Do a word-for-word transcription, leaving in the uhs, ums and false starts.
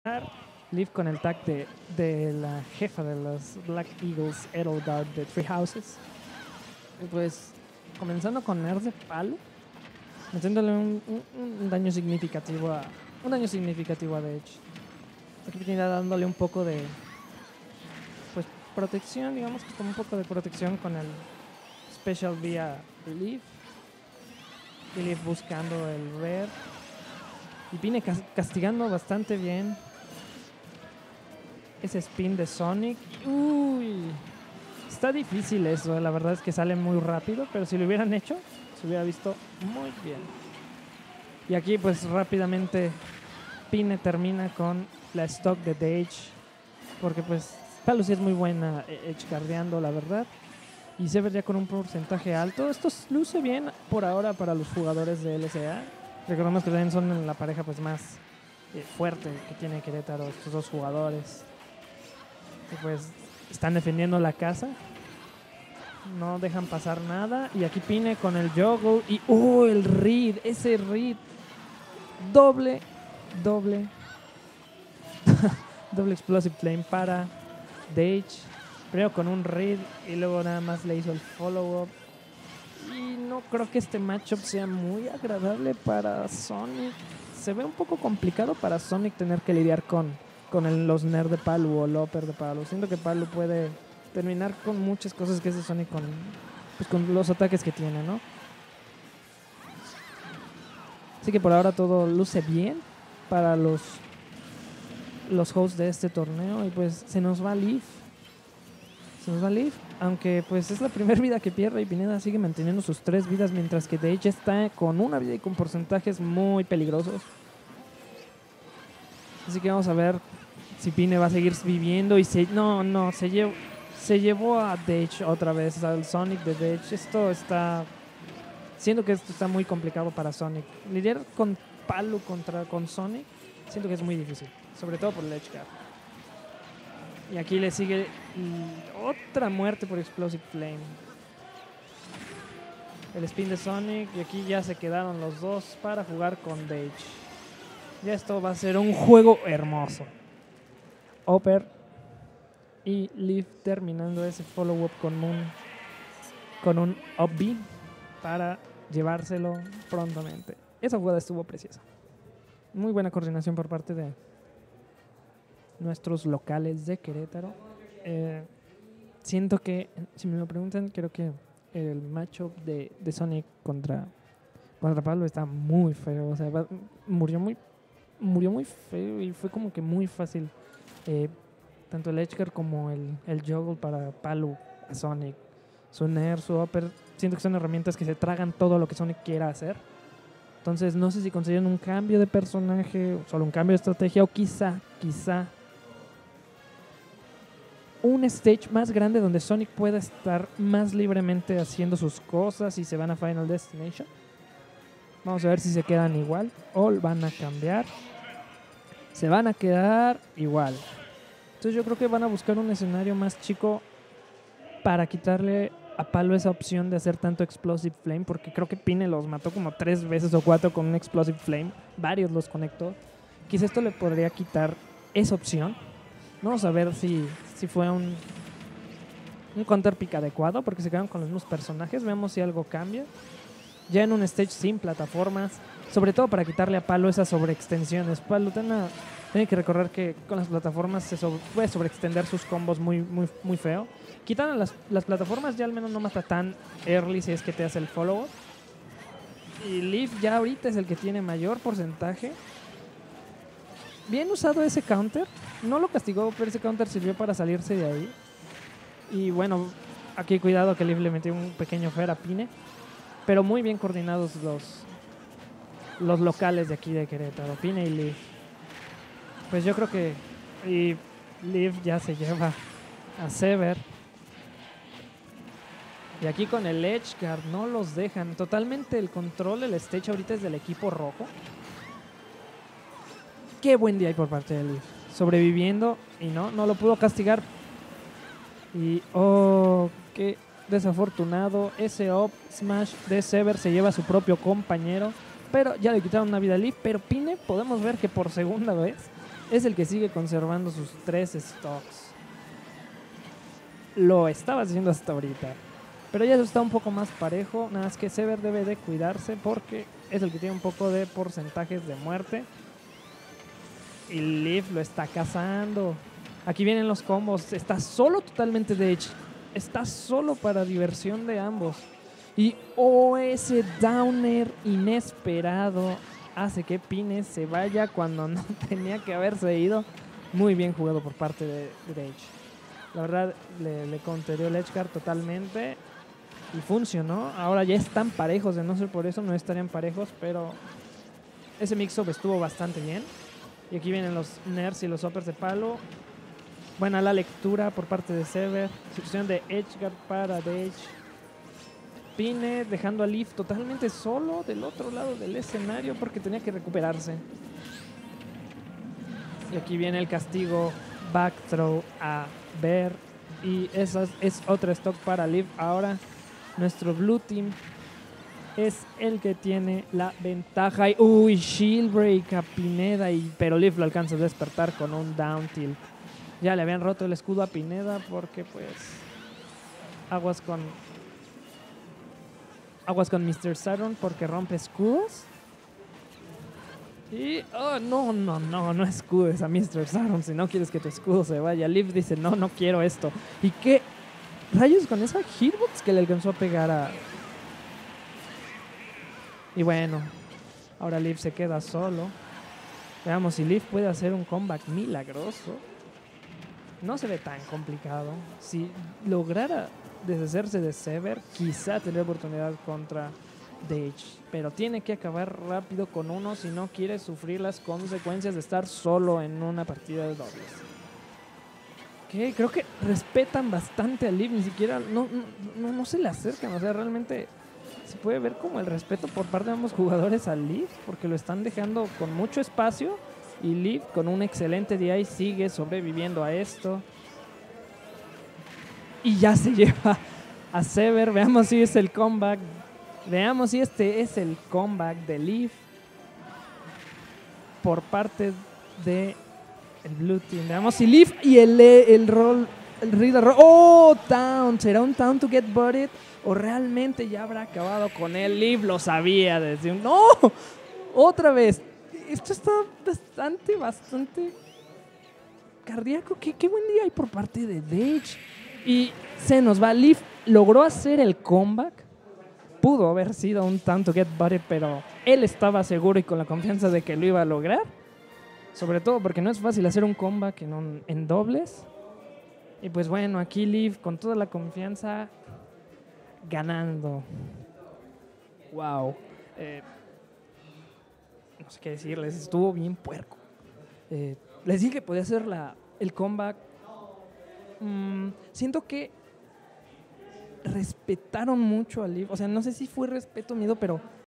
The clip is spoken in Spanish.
Leaf con el tag de, de la jefa de los Black Eagles, Edelgard de Three Houses. Y pues, comenzando con Nerd de palo, metiéndole un, un, un daño significativo a un daño significativo a Edge. Aquí viene dándole un poco de pues protección, digamos que como un poco de protección con el Special vía Leaf. Y Leaf buscando el Rare. Y viene castigando bastante bien ese spin de Sonic. Uy, está difícil eso, la verdad es que sale muy rápido, pero si lo hubieran hecho, se hubiera visto muy bien. Y aquí pues rápidamente Pine termina con la stock de Dage, porque pues Palu sí es muy buena edgeguardeando, la verdad. Y Sever ya con un porcentaje alto. Esto luce bien por ahora para los jugadores de L C A. Recordemos que también son la pareja pues más eh, fuerte que tiene Querétaro, estos dos jugadores. Y pues están defendiendo la casa. No dejan pasar nada. Y aquí Pine con el juggle. Y ¡oh! El read. Ese read. Doble. Doble. Doble Explosive Flame para Dage. Primero con un read. Y luego nada más le hizo el follow-up. Y no creo que este matchup sea muy agradable para Sonic. Se ve un poco complicado para Sonic tener que lidiar con, con el, los Nerd de Palu o Loper de Palu. Siento que Palu puede terminar con muchas cosas que hace Sonic con, pues con los ataques que tiene, ¿no? Así que por ahora todo luce bien para los, los hosts de este torneo. Y pues se nos va Leaf. Se nos va Leaf. Aunque pues es la primera vida que pierde y Pineda sigue manteniendo sus tres vidas, mientras que Dage está con una vida y con porcentajes muy peligrosos. Así que vamos a ver si Pine va a seguir viviendo y se... No, no, se llevó, se llevó a Dage otra vez, al Sonic de Dage. Esto está... Siento que esto está muy complicado para Sonic. Lidiar con Palu contra con Sonic, siento que es muy difícil, sobre todo por el edge guard. Y aquí le sigue otra muerte por Explosive Flame. El spin de Sonic. Y aquí ya se quedaron los dos para jugar con Dage. Ya esto va a ser un juego hermoso. Oper y Leaf terminando ese follow-up con un, con un up B para llevárselo prontamente. Esa jugada estuvo preciosa. Muy buena coordinación por parte de nuestros locales de Querétaro. Eh, siento que, si me lo preguntan, creo que el matchup de, de Sonic contra, contra Pablo está muy feo. O sea, va, murió muy murió muy feo y fue como que muy fácil. Eh, tanto el edgeguard como el, el juggle para Palu a Sonic. Su Nair, su Upper, siento que son herramientas que se tragan todo lo que Sonic quiera hacer. Entonces no sé si consiguen un cambio de personaje, solo un cambio de estrategia, o quizá, quizá un stage más grande donde Sonic pueda estar más libremente haciendo sus cosas y se van a Final Destination. Vamos a ver si se quedan igual o van a cambiar. Se van a quedar igual. Entonces yo creo que van a buscar un escenario más chico para quitarle a Palo esa opción de hacer tanto Explosive Flame, porque creo que Pine los mató como tres veces o cuatro con un Explosive Flame. Varios los conectó. Quizá esto le podría quitar esa opción. Vamos a ver si, si fue un, un counter pick adecuado, porque se quedaron con los mismos personajes. Veamos si algo cambia. Ya en un stage sin plataformas, sobre todo para quitarle a Palo esas sobreextensiones. Palo tiene, tiene que recordar que con las plataformas se sobre, puede sobreextender sus combos muy, muy, muy feo. Quitando las, las plataformas ya al menos no mata tan early si es que te hace el follow-up. Y Leaf ya ahorita es el que tiene mayor porcentaje. Bien usado ese counter. No lo castigó, pero ese counter sirvió para salirse de ahí. Y bueno, aquí cuidado que Leaf le metió un pequeño fair a Pine. Pero muy bien coordinados los, los locales de aquí de Querétaro, Pine y Leaf. Pues yo creo que y Leaf ya se lleva a Sever. Y aquí con el edgeguard no los dejan. Totalmente el control, el stage ahorita es del equipo rojo. Qué buen día hay por parte de Leaf. Sobreviviendo y no, no lo pudo castigar. Y oh, qué desafortunado. Ese up smash de Sever se lleva a su propio compañero. Pero ya le quitaron una vida a Leaf. Pero Pine, podemos ver que por segunda vez es el que sigue conservando sus tres stocks. Lo estaba haciendo hasta ahorita. Pero ya eso está un poco más parejo. Nada más que Sever debe de cuidarse porque es el que tiene un poco de porcentajes de muerte. Y Leaf lo está cazando. Aquí vienen los combos. Está solo totalmente de Edge. Está solo para diversión de ambos. Y oh, ese downer inesperado hace que Pine se vaya cuando no tenía que haberse ido. Muy bien jugado por parte de, de Edge. La verdad, le, le conterió el Edgeguard totalmente. Y funcionó. Ahora ya están parejos. De no ser por eso, no estarían parejos. Pero ese mix-up estuvo bastante bien. Y aquí vienen los nerfs y los uppers de palo. Buena la lectura por parte de Sever. Situación de Edgeguard para Edge. Pine dejando a Leaf totalmente solo del otro lado del escenario porque tenía que recuperarse. Y aquí viene el castigo back throw a Ver. Y esa es, es otra stock para Leaf. Ahora nuestro blue team es el que tiene la ventaja. Y, uy, shield break a Pineda. Y, pero Leaf lo alcanza a despertar con un down tilt. Ya le habían roto el escudo a Pineda porque pues aguas con aguas con mister Saturn porque rompe escudos. Y oh, no, no, no, no escudes a mister Saturn si no quieres que tu escudo se vaya. Leaf dice, no, no quiero esto. ¿Y qué rayos con esa hitbox que le alcanzó a pegar a...? Y bueno, ahora Leaf se queda solo. Veamos si Leaf puede hacer un comeback milagroso. No se ve tan complicado. Si lograra deshacerse de Sever, quizá tendría oportunidad contra Edge. Pero tiene que acabar rápido con uno si no quiere sufrir las consecuencias de estar solo en una partida de dobles. Okay, creo que respetan bastante a Leaf. Ni siquiera, no, no, no se le acercan. O sea, realmente se puede ver como el respeto por parte de ambos jugadores a Leaf, porque lo están dejando con mucho espacio. Y Leaf con un excelente D I sigue sobreviviendo a esto. Y ya se lleva a Sever. Veamos si es el comeback. Veamos si este es el comeback de Leaf por parte de el Blue Team. Veamos si Leaf y el, el roll, el Reader roll. ¡Oh! Down. ¿Será un down to get buried? ¿O realmente ya habrá acabado con él? Leaf lo sabía desde un... ¡No! Otra vez. Esto está bastante, bastante cardíaco. ¿Qué, qué buen día hay por parte de Edge. Y se nos va. Leaf logró hacer el comeback. Pudo haber sido un tanto get buried, pero él estaba seguro y con la confianza de que lo iba a lograr. Sobre todo porque no es fácil hacer un comeback en, un, en dobles. Y pues bueno, aquí Leaf con toda la confianza ganando. Wow. Eh, no sé qué decirles, estuvo bien puerco. Eh, les dije que podía hacer la, el comeback. Mm, siento que respetaron mucho a Leaf. O sea, no sé si fue respeto o miedo, pero